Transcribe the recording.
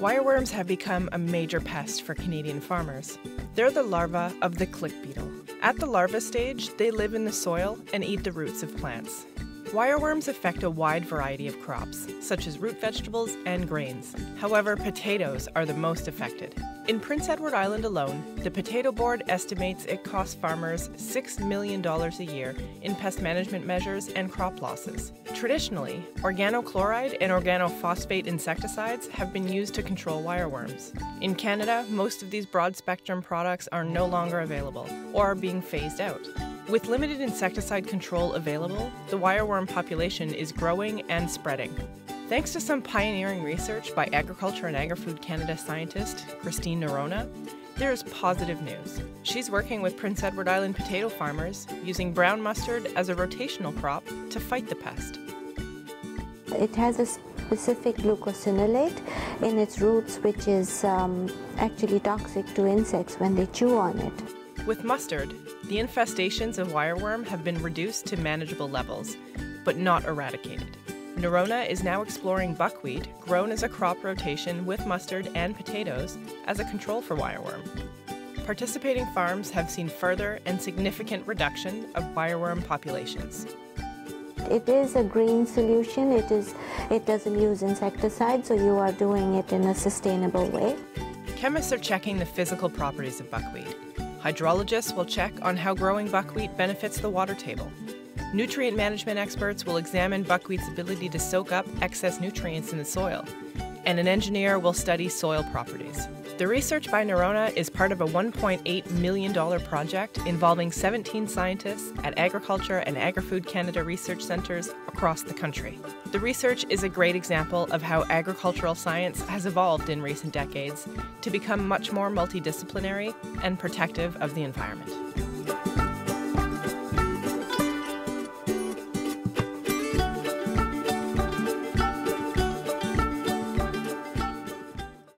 Wireworms have become a major pest for Canadian farmers. They're the larvae of the click beetle. At the larva stage, they live in the soil and eat the roots of plants. Wireworms affect a wide variety of crops, such as root vegetables and grains. However, potatoes are the most affected. In Prince Edward Island alone, the Potato Board estimates it costs farmers $6 million a year in pest management measures and crop losses. Traditionally, organochlorine and organophosphate insecticides have been used to control wireworms. In Canada, most of these broad-spectrum products are no longer available or are being phased out. With limited insecticide control available, the wireworm population is growing and spreading. Thanks to some pioneering research by Agriculture and Agri-Food Canada scientist Christine Noronha, there is positive news. She's working with Prince Edward Island potato farmers using brown mustard as a rotational crop to fight the pest. It has a specific glucosinolate in its roots, which is actually toxic to insects when they chew on it. With mustard, the infestations of wireworm have been reduced to manageable levels, but not eradicated. Noronha is now exploring buckwheat, grown as a crop rotation with mustard and potatoes, as a control for wireworm. Participating farms have seen further and significant reduction of wireworm populations. It is a green solution. It doesn't use insecticides, so you are doing it in a sustainable way. Chemists are checking the physical properties of buckwheat. Hydrologists will check on how growing buckwheat benefits the water table. Nutrient management experts will examine buckwheat's ability to soak up excess nutrients in the soil. And an engineer will study soil properties. The research by Noronha is part of a $1.8 million project involving 17 scientists at Agriculture and Agri-Food Canada research centres across the country. The research is a great example of how agricultural science has evolved in recent decades to become much more multidisciplinary and protective of the environment.